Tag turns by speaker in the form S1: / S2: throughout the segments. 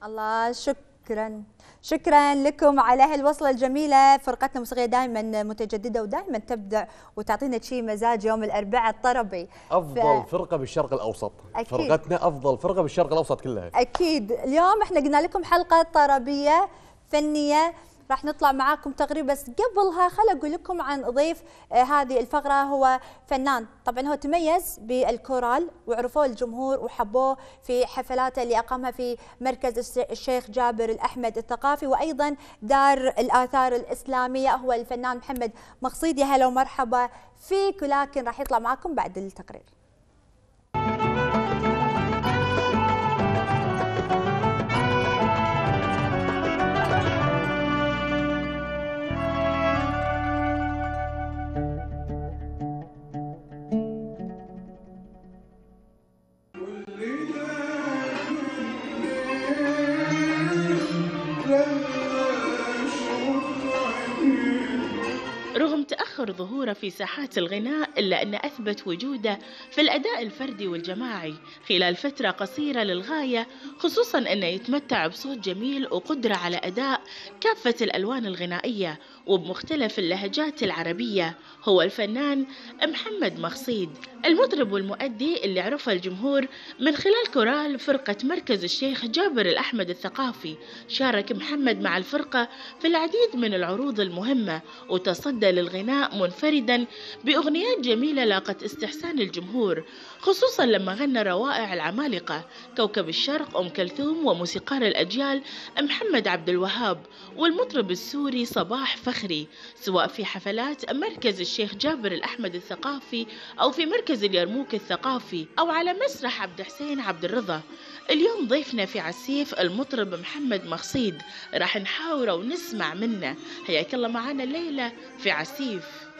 S1: الله، شكرا لكم على هالوصله الجميله. فرقتنا الموسيقيه دائما متجدده ودائما تبدع وتعطينا شيء مزاج يوم الاربعاء الطربي.
S2: افضل فرقه بالشرق الاوسط. أكيد. فرقتنا افضل فرقه بالشرق الاوسط كلها.
S1: اكيد. اليوم احنا قلنا لكم حلقه طربيه فنيه، راح نطلع معاكم تقريبا، بس قبلها خل اقول لكم عن ضيف هذه الفقره. هو فنان، طبعا هو تميز بالكورال وعرفوه الجمهور وحبوه في حفلاته اللي اقامها في مركز الشيخ جابر الاحمد الثقافي وايضا دار الاثار الاسلاميه. هو الفنان محمد مقصيد. يا هلا ومرحبا فيك، ولكن راح يطلع معاكم بعد التقرير.
S3: رغم تأخر ظهوره في ساحات الغناء إلا أن أثبت وجوده في الأداء الفردي والجماعي خلال فترة قصيرة للغاية، خصوصاً أنه يتمتع بصوت جميل وقدرة على أداء كافة الألوان الغنائية وبمختلف اللهجات العربية. هو الفنان محمد مقصيد، المطرب والمؤدي اللي عرفه الجمهور من خلال كورال فرقة مركز الشيخ جابر الأحمد الثقافي. شارك محمد مع الفرقة في العديد من العروض المهمة وتصدى للغناء منفردا بأغنيات جميلة لاقت استحسان الجمهور، خصوصا لما غنى روائع العمالقة كوكب الشرق أم كلثوم وموسيقار الأجيال محمد عبد الوهاب والمطرب السوري صباح فخري، سواء في حفلات مركز الشيخ جابر الأحمد الثقافي أو في مركز اليرموك الثقافي أو على مسرح عبد حسين عبد الرضا. اليوم ضيفنا في عسيف المطرب محمد مقصيد، راح نحاوره ونسمع منه. حياك الله معنا الليلة في عسيف.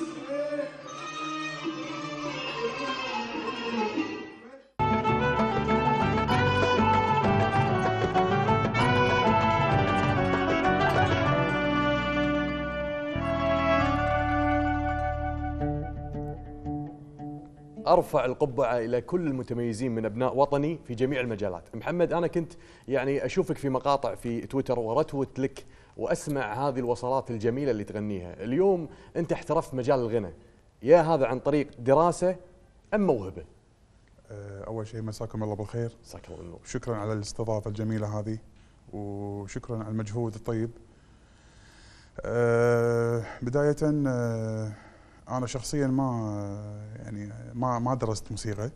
S2: ارفع القبعه الى كل المتميزين من ابناء وطني في جميع المجالات. محمد، انا كنت يعني اشوفك في مقاطع في تويتر ورتوت لك واسمع هذه الوصلات الجميله اللي تغنيها. اليوم انت احترفت مجال الغناء، يا هذا عن طريق دراسه ام موهبه؟
S4: اول شيء مساكم الله بالخير.
S2: مساك الله بالنور.
S4: شكرا على الاستضافه الجميله هذه وشكرا على المجهود الطيب. بدايه أنا شخصياً ما درست موسيقى.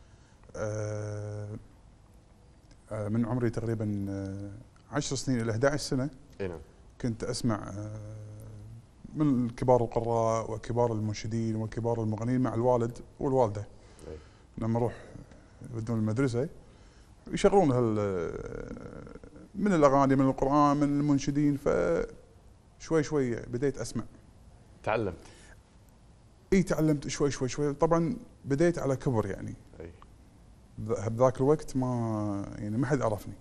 S4: من عمري تقريباً 10 سنين إلى 11 سنة كنت أسمع من كبار القراء وكبار المنشدين وكبار المغنيين مع الوالد والوالدة. لما أروح يودون المدرسة يشغلون من الأغاني من القرآن من المنشدين، فشوي شوي بديت أسمع.
S2: تعلمت؟
S4: تعلمت شوي. طبعا بديت على كبر يعني. بذاك الوقت ما حد عرفني.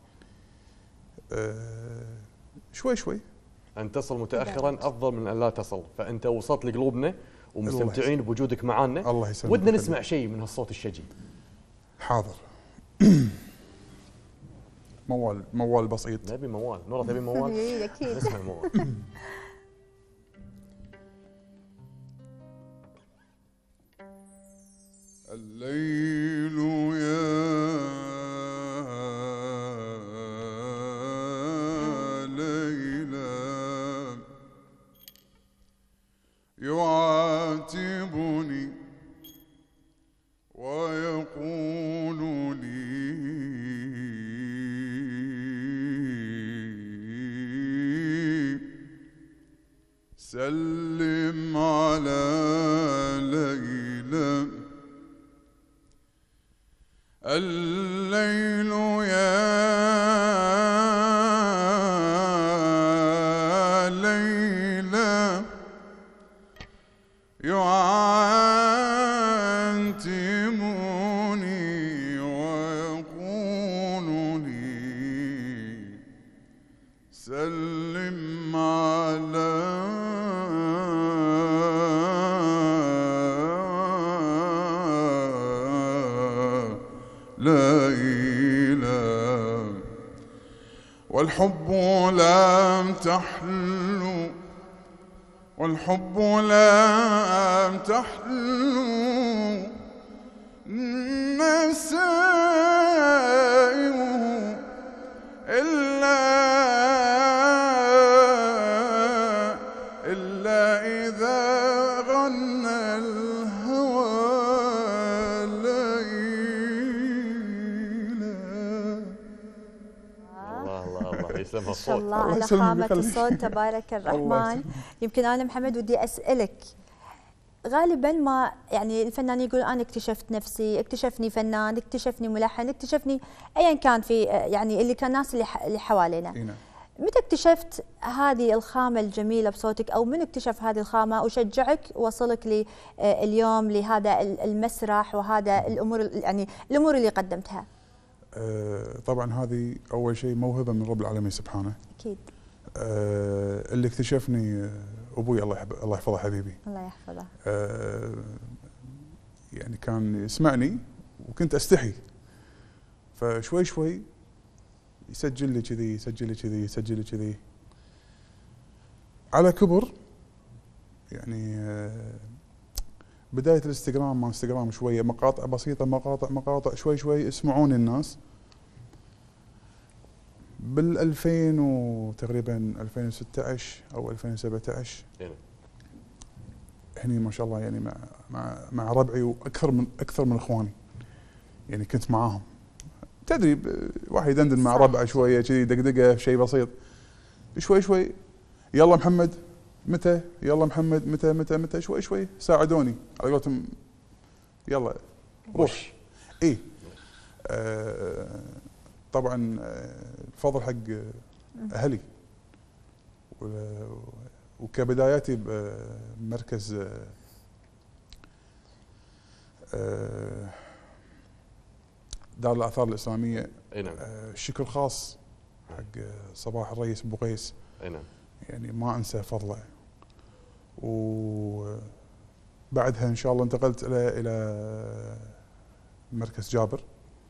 S4: شوي.
S2: ان تصل متاخرا افضل من ان لا تصل، فانت وصلت لقلوبنا ومستمتعين بوجودك معانا.
S4: الله يسلمك.
S2: ودنا نسمع شيء من هالصوت الشجي.
S4: حاضر. موال بسيط.
S2: نبي موال. نورة تبي موال؟
S1: اكيد.
S2: نسمع موال.
S4: الليل يا ليلى يعاتبني ويقول لي سلم على ليلى. الليل يا ليلى يعاتبني ويقول لي سلم على ليلى. والحب لم تحلو والحب لم تحلو نسائمه إلا إذا غنى الهوى ليلا.
S2: الله يسلم
S1: ما شاء
S2: الصوت.
S1: الله على خامة الصوت تبارك الرحمن. يمكن أنا محمد ودي أسألك، غالبا ما يعني الفنان يقول أنا اكتشفت نفسي، اكتشفني فنان، اكتشفني ملحن، اكتشفني أيا كان في يعني اللي كان الناس اللي حوالينا. متى اكتشفت هذه الخامة الجميلة بصوتك، أو من اكتشف هذه الخامة وشجعك وصلك اليوم لهذا المسرح وهذا الأمور يعني الأمور اللي قدمتها؟
S4: طبعا هذه أول شيء موهبة من رب العالمين سبحانه.
S1: أكيد.
S4: اللي اكتشفني أبوي الله يحفظه حبيبي.
S1: الله يحفظه.
S4: يعني كان يسمعني وكنت أستحي، فشوي شوي يسجل لي كذي يسجل لي كذي يسجل لي كذي. على كبر يعني بداية الانستغرام، ما انستغرام شوية مقاطع بسيطة، مقاطع شوي شوي يسمعوني الناس. بال2000 وتقريبا 2016 او 2017 هني ما شاء الله يعني مع ربعي واكثر من اخواني، يعني كنت معاهم. تدري واحد يدندن مع ربعه شويه كذي دقدقه شيء بسيط، شوي شوي يلا محمد متى، يلا محمد متى شوي شوي ساعدوني على قولتهم، يلا روح. اي طبعا الفضل حق اهلي، وكبداياتي بمركز دار الآثار الإسلامية.
S2: نعم.
S4: شكر خاص حق صباح الرئيس أبو قيس.
S2: نعم.
S4: يعني ما أنسى فضله. وبعدها إن شاء الله انتقلت إلى مركز جابر.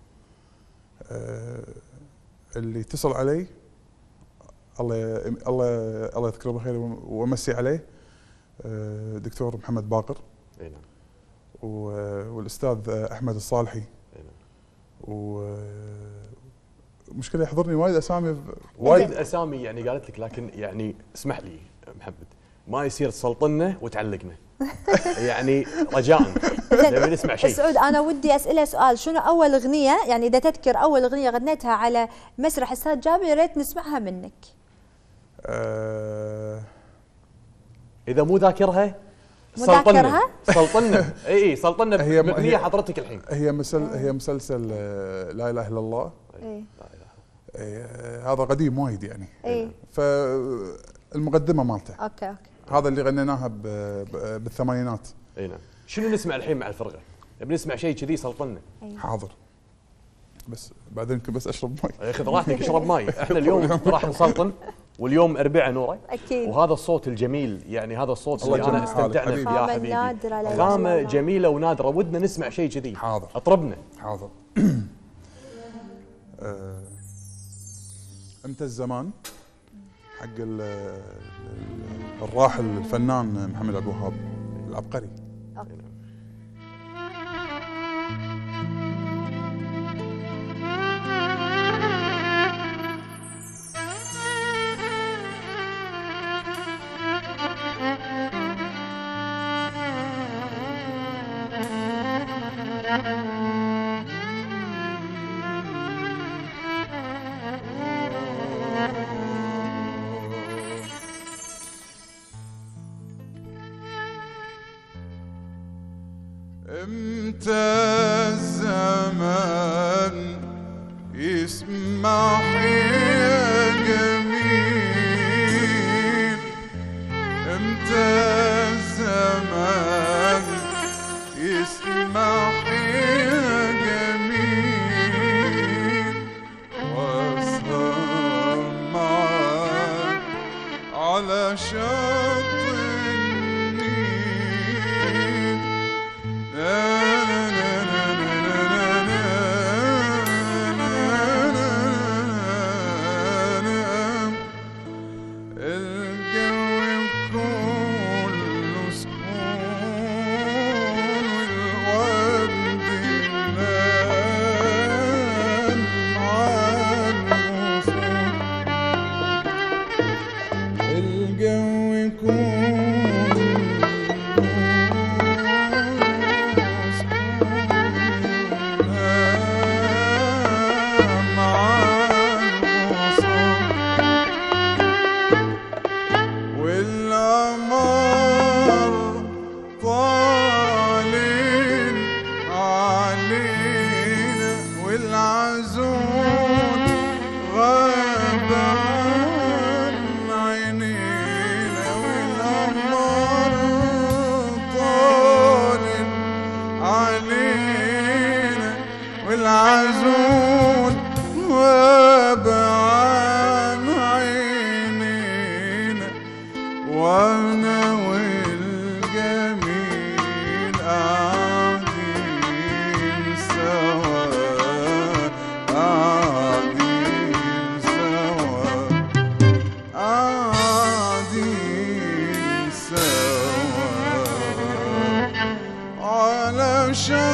S4: اللي اتصل علي الله يذكره بالخير وامسي عليه دكتور محمد باقر.
S2: نعم.
S4: والاستاذ احمد الصالحي. ومشكله يحضرني وايد اسامي
S2: يعني قالت لك، لكن يعني اسمح لي محمد ما يصير تسلطنا وتعلقنا. يعني رجاء نبي نسمع شيء.
S1: سعود انا ودي اساله سؤال، شنو اول اغنيه يعني اذا تذكر اول اغنيه غنيتها على مسرح استاذ جابر يا ريت نسمعها منك.
S2: اذا مو ذاكرها
S1: سلطنا.
S2: اي سلطنا باغنيه حضرتك الحين.
S4: هي مسلسل لا اله الا الله. هذا قديم وايد يعني. فالمقدمه مالته.
S1: اوكي.
S4: هذا اللي غنيناها بالثمانينات.
S2: اي نعم. شنو نسمع الحين مع الفرقه؟ بنسمع شيء كذي سلطنا.
S4: حاضر. بس بعدين بس اشرب ماي.
S2: خذ راحتك اشرب ماي. احنا اليوم راح نسلطن، واليوم أربعة نوره.
S1: اكيد.
S2: وهذا الصوت الجميل، يعني هذا الصوت اللي انا استمتعنا فيه يا حبيبي. خامه جميله ونادره، ودنا نسمع شيء كذي.
S4: حاضر.
S2: اطربنا.
S4: حاضر. امتى الزمان حق الراحل الفنان محمد عبد الوهاب العبقري. امتى الزمان يسمح يا جميل، امتى الزمان يسمح يا جميل، واسهر معاك على شط محزون وبعن عينينا وانا والجميل قاعدين سوا قاعدين سوا قاعدين سوا على شط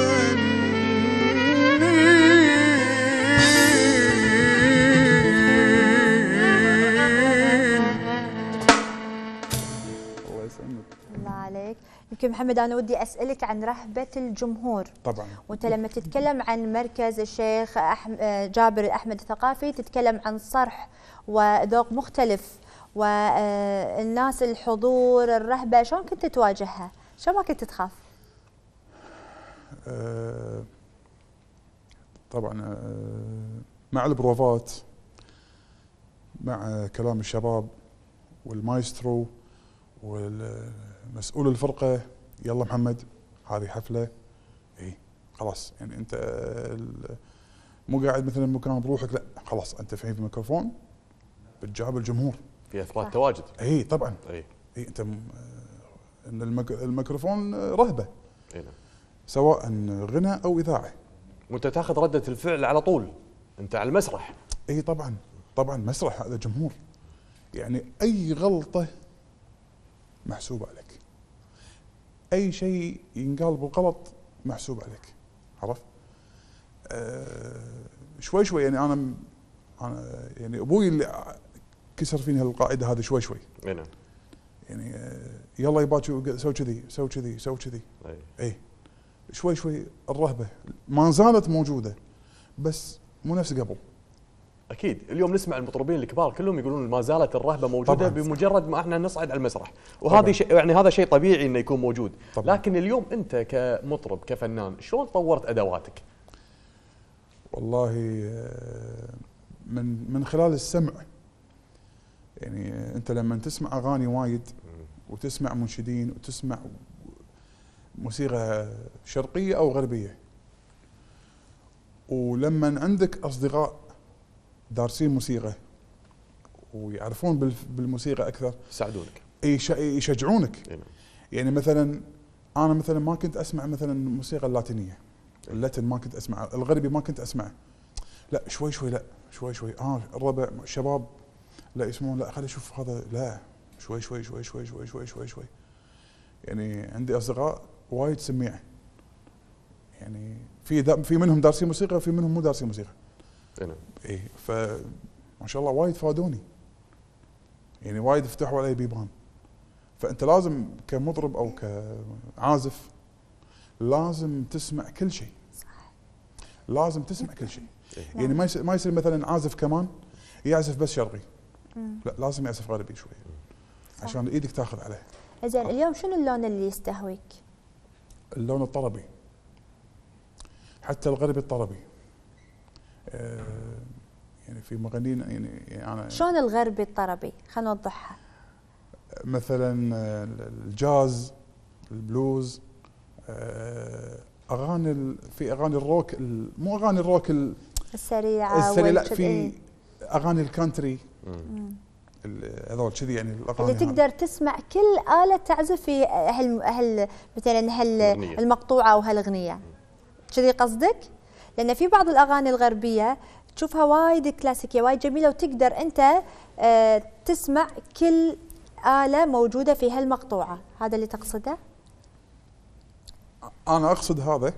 S1: الله عليك. يمكن محمد انا ودي اسالك عن رهبه الجمهور.
S4: طبعا.
S1: وانت لما تتكلم عن مركز الشيخ جابر الاحمد الثقافي تتكلم عن صرح وذوق مختلف، والناس الحضور الرهبه شلون كنت تواجهها؟ شلون ما كنت تخاف؟
S4: طبعا مع البروفات، مع كلام الشباب والمايسترو والمسؤول الفرقه، يلا محمد هذه حفله، اي خلاص يعني انت مو قاعد مثلا مكان بروحك، لا خلاص انت في الميكروفون بتجاب الجمهور
S2: في اثبات تواجد.
S4: اي طبعا. اي انت ان الميكروفون رهبه.
S2: اي نعم.
S4: سواء غنى او اذاعه.
S2: وانت تاخذ رده الفعل على طول، انت على المسرح.
S4: اي طبعا طبعا، مسرح هذا جمهور، يعني اي غلطه محسوب عليك، اي شيء ينقال بالغلط محسوب عليك، عرفت؟ شوي شوي يعني انا يعني ابوي اللي كسر فيني القاعده هذه شوي شوي.
S2: اي نعم.
S4: يعني يلا يا باجي سوي كذي سوي كذي سوي كذي. اي شوي شوي الرهبه ما زالت موجوده بس مو نفس قبل.
S2: اكيد اليوم نسمع المطربين الكبار كلهم يقولون ما زالت الرهبه موجوده بمجرد ما احنا نصعد على المسرح، وهذا شيء يعني هذا شيء طبيعي انه يكون موجود. طبعًا. لكن اليوم انت كمطرب كفنان شلون طورت ادواتك؟
S4: والله من خلال السمع، يعني انت لما تسمع اغاني وايد وتسمع منشدين وتسمع موسيقى شرقيه او غربيه، ولما عندك اصدقاء دارسين موسيقى ويعرفون بالموسيقى اكثر
S2: يساعدونك،
S4: يشجعونك. يعني مثلا انا مثلا ما كنت اسمع مثلا الموسيقى اللاتينيه، اللاتين ما كنت اسمع، الغربي ما كنت اسمع، لا شوي شوي، لا شوي شوي الربع الشباب لا يسمعون، لا خلي اشوف هذا، لا شوي شوي شوي شوي شوي شوي شوي شوي. يعني عندي اصدقاء وايد سميع، يعني في منهم دارسين موسيقى وفي منهم مو دارسين موسيقى. اي فما شاء الله وايد فادوني، يعني وايد فتحوا علي بيبان. فانت لازم كمطرب او كعازف لازم تسمع كل شيء، لازم تسمع كل شيء. يعني ما يصير مثلا عازف كمان يعزف بس شرقي، لا لازم يعزف غربي شوي عشان ايدك تاخذ عليه.
S1: زين اليوم شنو اللون اللي يستهويك؟
S4: اللون الطربي، حتى الغربي الطربي. يعني في مغنيين يعني انا
S1: شلون الغربي الطربي؟ خلينا نوضحها.
S4: مثلا الجاز، البلوز، اغاني في اغاني الروك، مو اغاني الروك
S1: السريعه
S4: لا، في اغاني الكانتري هذول كذي، يعني
S1: الاغاني اللي تقدر تسمع كل آلة تعزف في مثلا المقطوعه او هالاغنيه، كذي قصدك؟ لان في بعض الاغاني الغربيه تشوفها وايد كلاسيكيه وايد جميله وتقدر انت تسمع كل آلة موجوده في هالمقطوعه، هذا اللي تقصده؟
S4: انا اقصد هذا،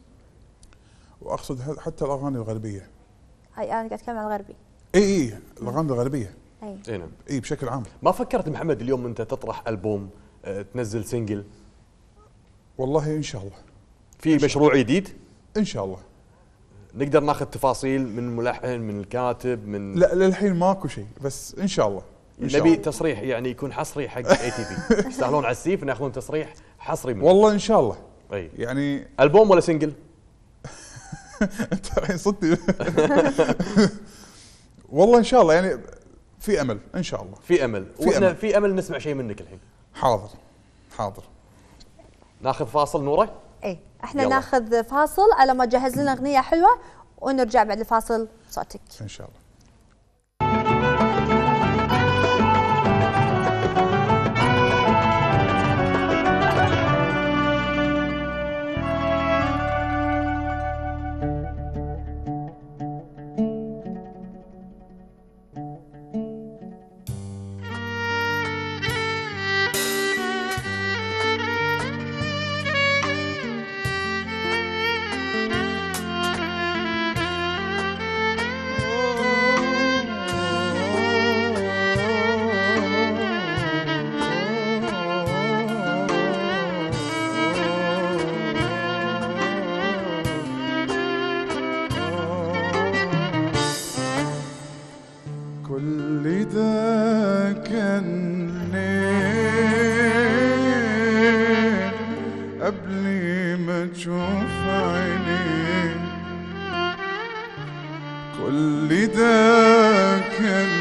S4: واقصد حتى الاغاني الغربيه.
S1: انا قاعد اتكلم عن الغربي.
S4: اي الاغاني الغربيه.
S2: اي نعم.
S4: اي بشكل عام.
S2: ما فكرت محمد اليوم انت تطرح البوم، تنزل سنجل؟
S4: والله ان شاء الله.
S2: في مشروع جديد؟
S4: ان شاء الله.
S2: نقدر ناخذ تفاصيل من الملحن، من الكاتب، من
S4: لا للحين ماكو شيء، بس ان شاء الله.
S2: نبي تصريح يعني يكون حصري حق اي تي بي، يستاهلون على السيف ناخذون تصريح حصري منه.
S4: والله ان شاء الله.
S2: اي
S4: يعني
S2: البوم ولا سنجل؟
S4: انت الحين صدق. والله ان شاء الله، يعني في امل ان شاء الله.
S2: في امل، واحنا في امل نسمع شيء منك الحين.
S4: حاضر حاضر.
S2: ناخذ فاصل نوره؟
S1: اي احنا ناخذ فاصل على ما تجهز لنا اغنيه حلوه ونرجع بعد الفاصل صوتك
S4: ان شاء الله. كل ده كان ليه قبل ما تشوف عيني، كل ده كان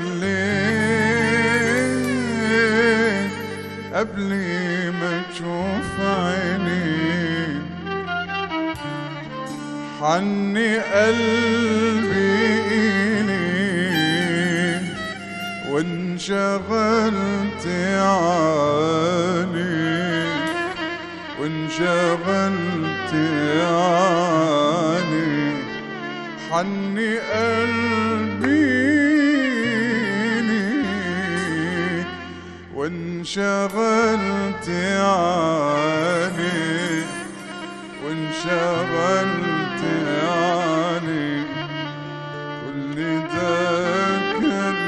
S4: ليه قبل ما تشوف عيني، حني قلبي وانشغلت عني، وانشغلت عني، حني قلبي وانشغلت عني، وانشغلت عني، كل ده كان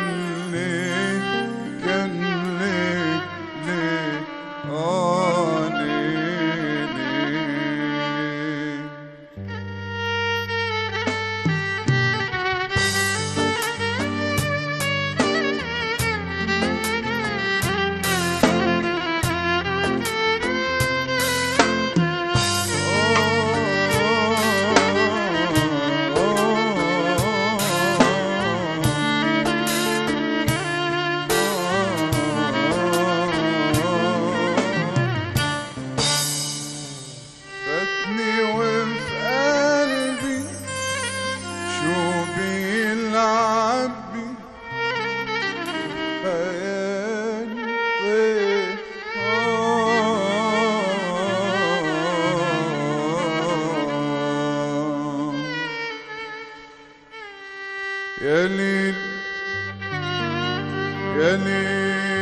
S4: يا ليل يا ليل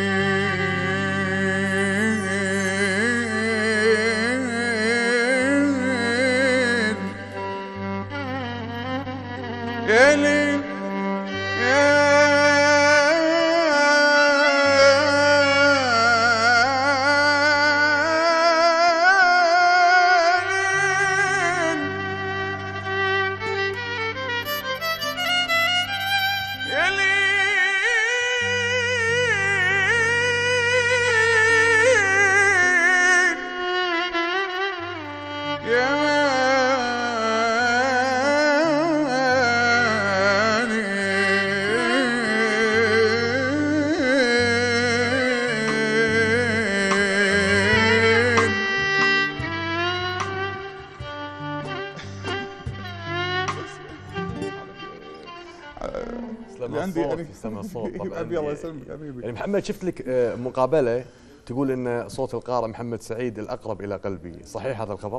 S4: يا ليل
S2: الله يسلمك يعني محمد، شفت لك مقابله تقول ان صوت القارئ محمد سعيد الاقرب الى قلبي، صحيح هذا الخبر؟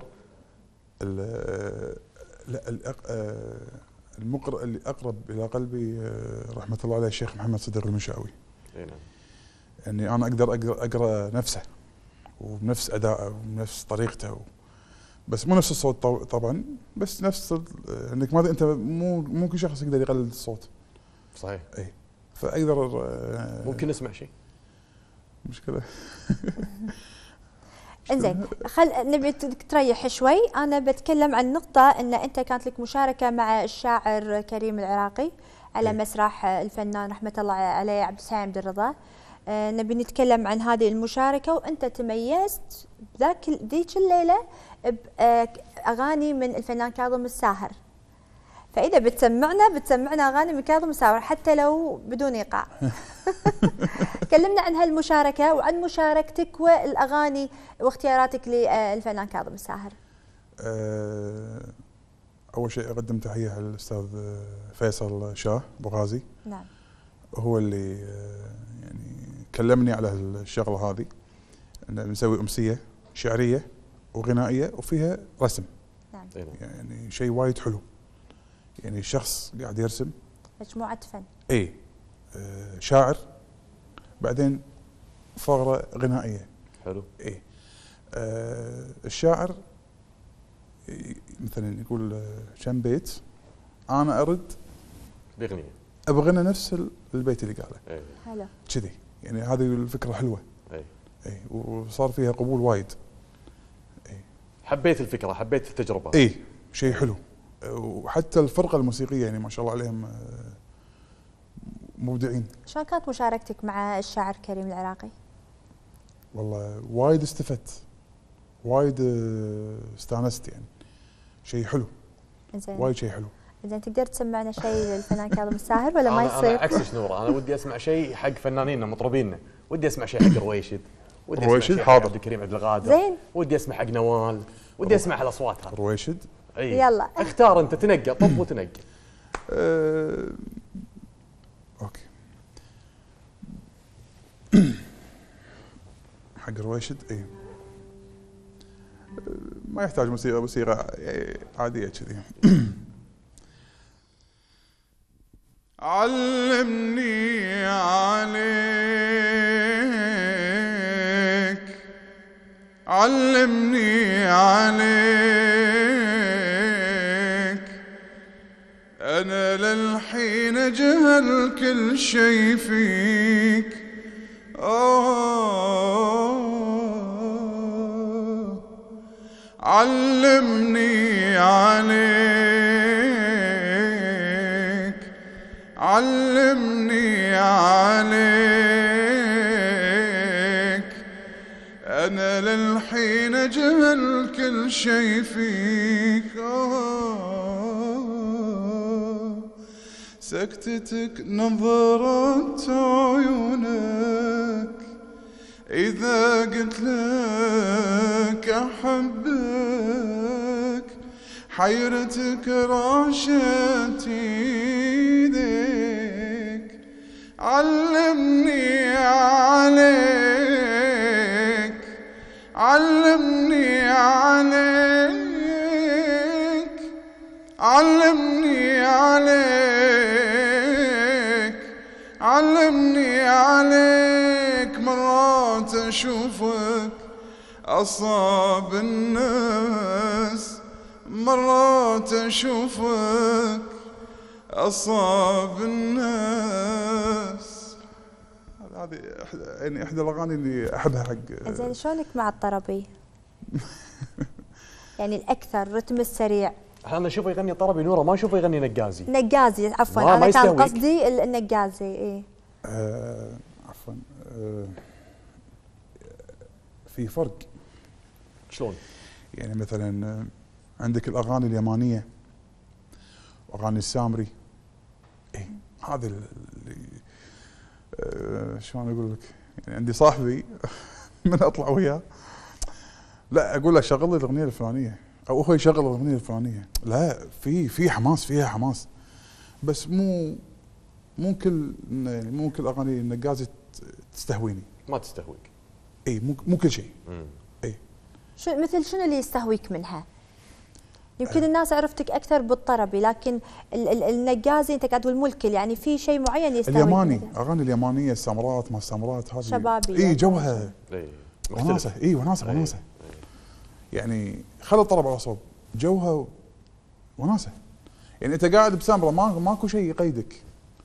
S4: لا، المقرئ اللي اقرب الى قلبي رحمه الله عليه الشيخ محمد صديق المنشاوي.
S2: اي نعم.
S4: يعني انا اقدر اقرا نفسه وبنفس ادائه وبنفس طريقته بس مو نفس الصوت طبعا، بس نفس انك ما انت مو كل شخص يقدر يقلد الصوت.
S2: صحيح.
S4: اي فاقدر
S2: ممكن نسمع شيء؟
S4: مشكله.
S1: انزين، نبي تريح شوي. انا بتكلم عن نقطه ان انت كانت لك مشاركه مع الشاعر كريم العراقي على مسرح الفنان رحمه الله عليه عبد السلام عبد الرضا. نبي نتكلم عن هذه المشاركه، وانت تميزت ذيك الليله باغاني من الفنان كاظم الساهر. فاذا بتسمعنا اغاني من كاظم الساهر حتى لو بدون ايقاع. كلمنا عن هالمشاركه وعن مشاركتك والاغاني واختياراتك للفنان كاظم الساهر.
S4: اول شيء اقدم تحيه للاستاذ فيصل شاه ابو غازي.
S1: نعم.
S4: هو اللي يعني كلمني على الشغله هذه، ان نسوي امسيه شعريه وغنائيه وفيها رسم.
S1: نعم.
S4: يعني شيء وايد حلو، يعني شخص قاعد يرسم
S1: مجموعه فن.
S4: اي شاعر، بعدين فقره غنائيه.
S2: حلو.
S4: اي الشاعر مثلا يقول كم بيت، انا ارد
S2: بغنيه
S4: ابغى نفس البيت اللي قاله.
S1: حلو.
S4: كذي يعني هذه الفكره حلوه.
S2: اي
S4: وصار فيها قبول وايد.
S2: حبيت الفكره، حبيت التجربه.
S4: اي شيء حلو. وحتى الفرقه الموسيقيه يعني ما شاء الله عليهم مبدعين.
S1: شلون كانت مشاركتك مع الشاعر كريم العراقي؟
S4: والله وايد استفدت، وايد استانست، يعني شيء حلو.
S1: زين.
S4: وايد شيء حلو.
S1: زين تقدر تسمعنا شيء للفنان كاظم الساهر ولا ما يصير؟
S2: انا عكس نوره، انا ودي اسمع شيء حق فنانيننا مطربينا، ودي اسمع شيء حق رويشد، ودي اسمع شيء حق عبد الكريم عبد القادر.
S1: زين.
S2: ودي اسمع حق نوال، ودي اسمع هالاصوات هذه.
S4: رويشد.
S2: اي
S1: يلا
S2: اختار انت، تنقى طب وتنقى.
S4: اوكي. حق رويشد اي ما يحتاج موسيقى عاديه كذي. علمني عليك، علمني عليك، أنا للحين أجهل كل شي فيك. علمني عليك، علمني عليك، أنا للحين أجهل كل شي فيك. سكتتك نظرة عيونك، إذا قلت لك أحبك، حيرتك راشت إيديك. علمني عليك، علمني عليك، علمني عليك، علمني عليك. مرات أشوفك أصاب الناس، مرات أشوفك أصاب الناس. هذه يعني إحدى الأغاني اللي أحبها حق.
S1: زين شلونك مع الطربي؟ يعني الأكثر الرتم السريع.
S2: انا اشوفه يغني طربي نوره، ما اشوفه يغني نقازي.
S1: نقازي عفوا، انا كان قصدي النقازي. اي
S4: عفوا. في فرق.
S2: شلون؟
S4: يعني مثلا عندك الاغاني اليمانيه واغاني السامري. اي هذا اللي شلون اقول لك، يعني عندي صاحبي من اطلع وياه، لا اقول له شغل لي الاغنيه الفلانيه، او هو يشغل الاغنيه الفلانيه. لا في حماس، فيها حماس، بس مو كل يعني مو كل اغاني النقازي تستهويني.
S2: ما تستهويك؟
S4: اي مو كل شيء. اي
S1: مثل شنو اللي يستهويك منها؟ يمكن الناس عرفتك اكثر بالطربي، لكن النقازي انت قاعد تقول مو الكل، يعني في شيء معين يستهويك.
S4: اليماني، اغاني اليمانيه، السمرات ما السمرات هذه
S1: شبابي.
S4: اي جوها
S2: وناسه.
S4: اي وناسه. يعني خلي الطرب على صوب، جوها وناسه. يعني انت قاعد بسمره ماكو شيء يقيدك،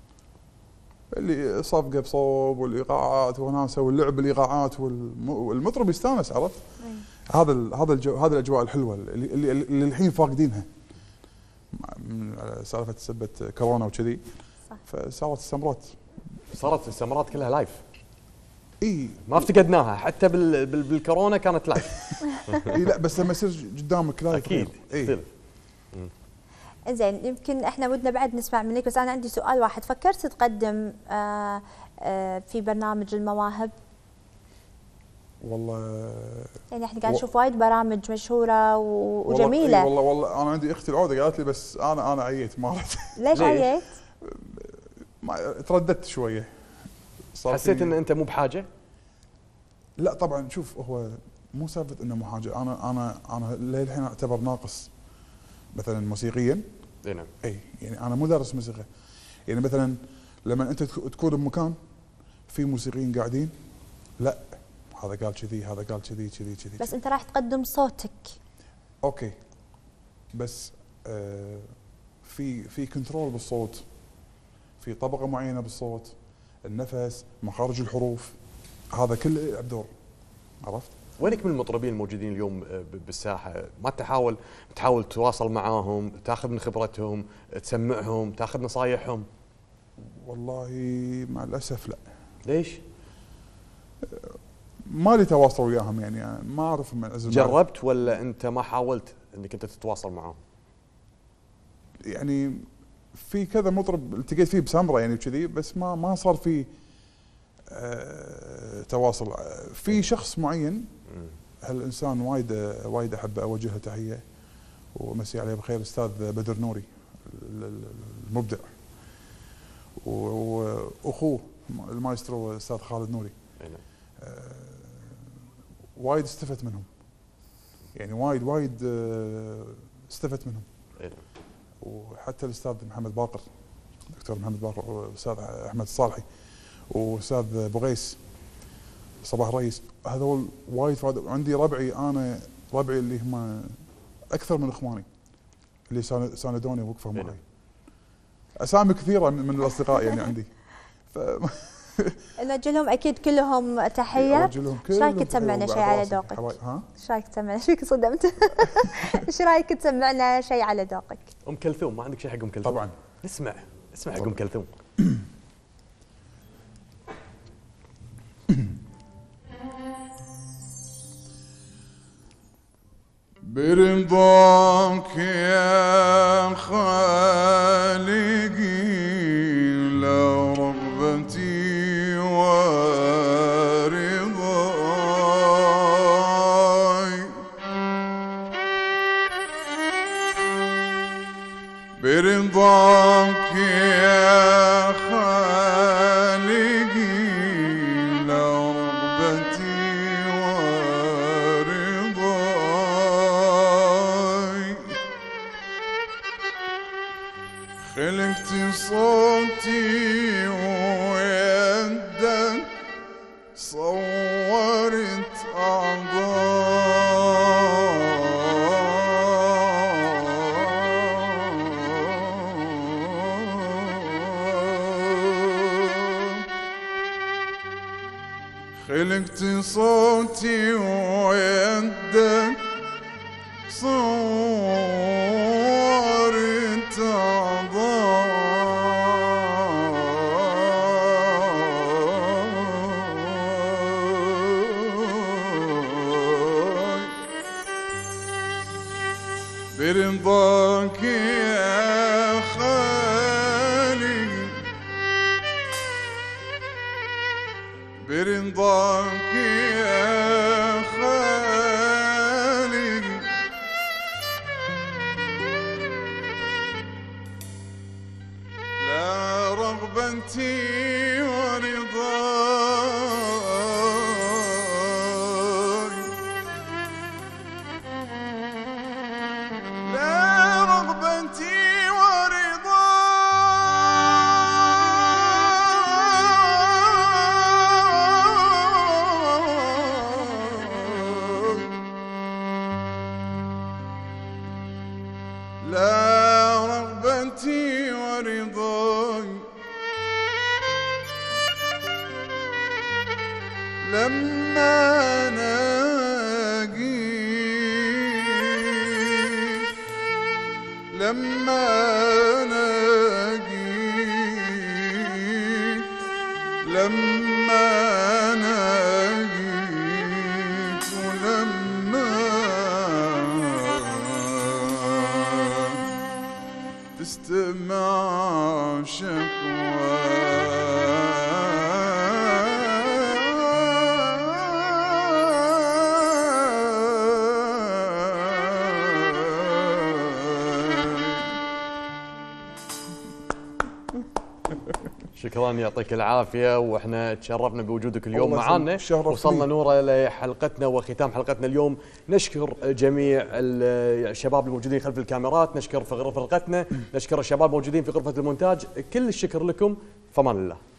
S4: اللي صفقه بصوب والايقاعات وناسه واللعب الايقاعات والمطرب يستانس، عرفت؟ هذا هذا الاجواء الحلوه اللي الحين فاقدينها على سالفه سبه كورونا وكذي. فصارت
S2: السمرات كلها لايف.
S4: اي
S2: ما افتقدناها حتى بالكورونا كانت لايف.
S4: اي لا بس لما يصير قدامك لايف
S2: اكيد يختلف.
S1: زين يمكن احنا ودنا بعد نسمع منك، بس انا عندي سؤال واحد. فكرت تقدم في برنامج المواهب؟
S4: والله
S1: يعني احنا قاعد نشوف وايد برامج مشهوره وجميله.
S4: والله انا عندي اختي العوده قالت لي بس انا عييت ما رحت.
S1: ليش عييت؟
S4: ترددت شويه.
S2: حسيت ان انت مو بحاجه؟
S4: لا طبعا شوف هو مو سالفه انه مو حاجه، انا للحين اعتبر ناقص مثلا موسيقيا.
S2: نعم.
S4: اي يعني انا مو دارس موسيقى، يعني مثلا لما انت تكون بمكان في موسيقيين قاعدين، لا هذا قال كذي هذا قال كذي كذي كذي،
S1: بس انت راح تقدم صوتك.
S4: اوكي بس في كنترول بالصوت، في طبقه معينه بالصوت، النفس، مخارج الحروف، هذا كله يلعب دور. عرفت؟
S2: وينك من المطربين الموجودين اليوم بالساحه؟ ما تحاول تتواصل معاهم، تاخذ من خبرتهم، تسمعهم، تاخذ نصايحهم؟
S4: والله مع الاسف لا.
S2: ليش؟
S4: ما لي تواصل وياهم، يعني ما اعرف من
S2: جربت ولا انت ما حاولت انك انت تتواصل معاهم؟
S4: يعني في كذا مطرب التقيت فيه بسمره يعني وكذي، بس ما صار في تواصل. في شخص معين هالانسان وايد احب اوجه له تحيه ومسي عليه بخير، الاستاذ بدر نوري المبدع، واخوه المايسترو الاستاذ خالد نوري. وايد استفدت منهم، يعني وايد استفدت منهم. وحتى الاستاذ محمد باقر، دكتور محمد باقر، والاستاذ احمد الصالحي، واستاذ بوغيس صباح الرئيس، هذول وايد فادوا. عندي ربعي اللي هم اكثر من اخواني اللي ساندوني ووقفوا معي. اسامي كثيره من الاصدقاء يعني عندي.
S1: نوجه لهم اكيد كلهم تحيه. ايش رايك تسمعنا شيء على ذوقك؟ ايش رايك تسمعنا؟ ايش فيك صدمت؟ ايش رايك تسمعنا شيء على ذوقك؟
S2: ام كلثوم، ما عندك شيء حق ام كلثوم؟
S4: طبعا
S2: اسمع حق ام كلثوم.
S4: برضاك يا خالقي لا رغبتي ورضاي، برضاك يا خالقي لا رغبتي خلقت صوتي ويدك صورت خلقت صوتي ويدك صورت برضاك يا خالق، برضاك يا خالق لا رغبتي ورضاي، لا رغبتي ورضاي، لا رغبتي ورضاي، لما ناقيك، لما ناقيك، لما ناقيك، ولما تستمع شكواي
S2: شكرا يعطيك العافيه، واحنا تشرفنا بوجودك اليوم معنا. وصلنا نوره لحلقتنا وختام حلقتنا اليوم. نشكر جميع الشباب الموجودين خلف الكاميرات، نشكر في فرقتنا، نشكر الشباب الموجودين في غرفه المونتاج. كل الشكر لكم، فمان الله.